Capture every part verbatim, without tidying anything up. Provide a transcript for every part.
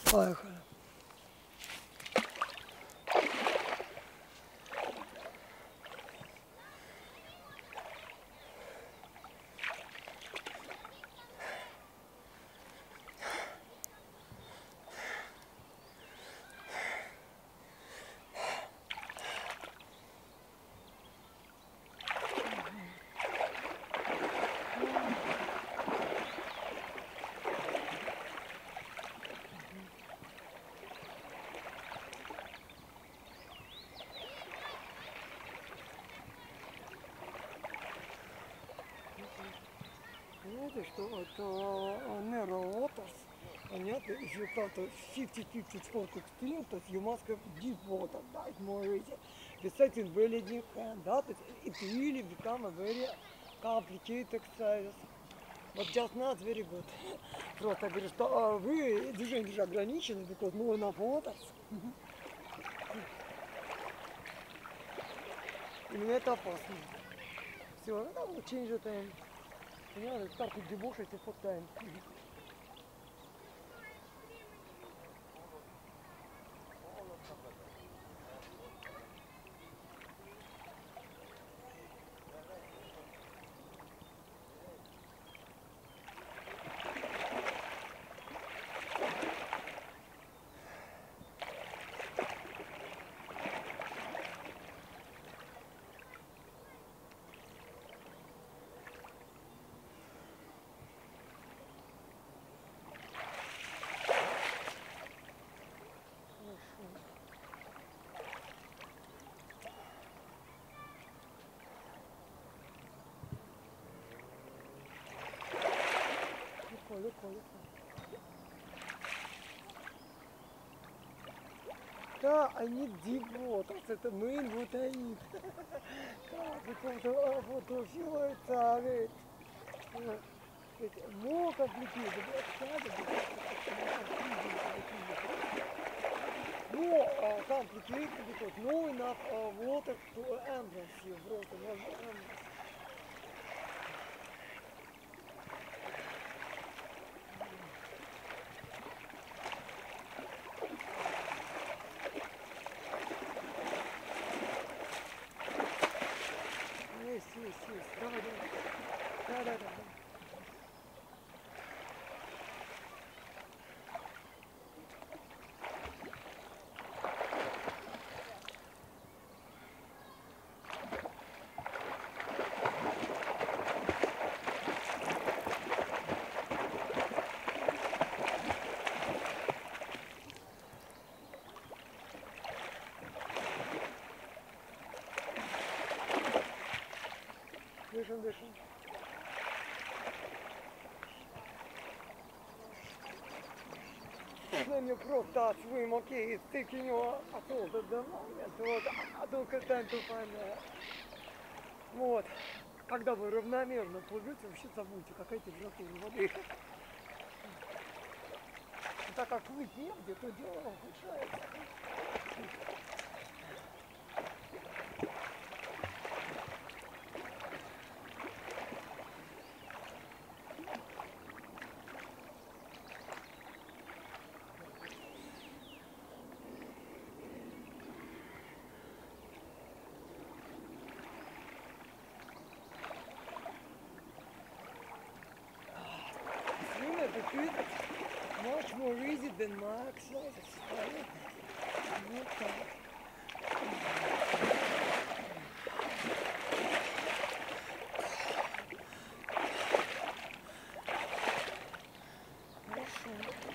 Поехали. Знаете, что это narrow waters, понятно, if you got a fifty fifty sport extreme, то есть you must have deep water, да, it's more easy. Besides in very deep hand, да, то есть it really become a very complicated exercise. But just not very good. Просто говорю, что вы движение же ограничены, because no enough waters. Именно это опасно. Все, ну, change the time. Понял, start to debauch it for time. Легко, легко. Да, они deep waters, это main вот они. Because вот все это, говорит, more complicated, more complicated because no enough water to entrance here, просто entrance. Есть, есть, есть. Давай, давай. Да, да, да. Дышим, дышим. Let me prove that swim, okay, it's taking you at all the moment. Вот, I don't have time to find that. Вот. Когда вы равномерно плывете, вообще забудьте, какая температура воды. Так как плыть негде, то дело ухудшается. Much more easy than my exercises. Вот так. Хорошо.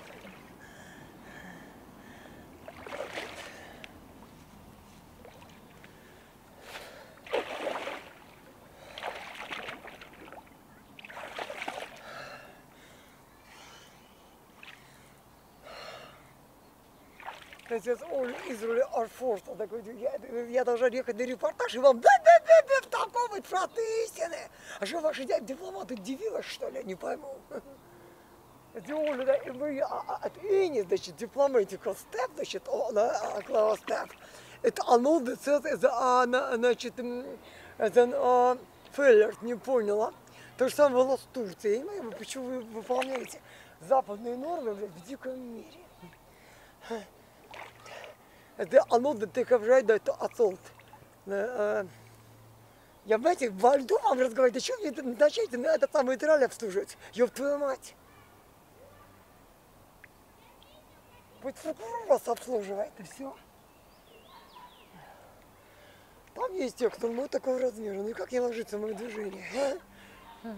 Сейчас all Israel are forced. Такой, я, я должна ехать на репортаж и вам бе-бе-бе-бе втолковывать правды истины. А что ваши дипломаты дивились, что ли? Не пойму. Это any, значит, diplomatical step, значит, class step. Это оно, значит, это failure, не поняла. То же самое было с Турцией. Я не понимаю, почему вы выполняете западные нормы в диком мире. Это оно да ты хавжай, да это отцолт. Я, знаете, во льду вам разговариваю, да что мне это начать на этот самый траль обслуживать? Ёб твою мать! Пусть прокурор вас обслуживает, и все. Там есть те, кто ну такого размера. Ну и как не ложится в мое движение, а?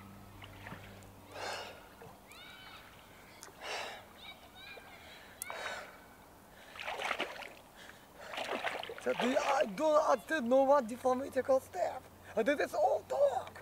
I don't, I don't know what diplomatic step. I did this all talk.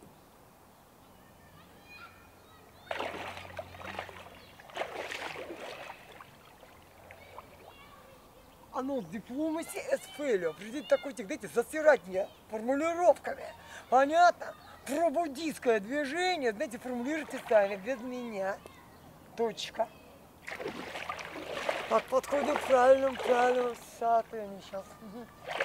Оно дипломаси is failure. Придите такой, знаете, засирать мне формулировками. Понятно? Пробуддийское движение, знаете, формулируйте сами, без меня. Точка. Так, подходим к правильному, правильному состоянию сейчас.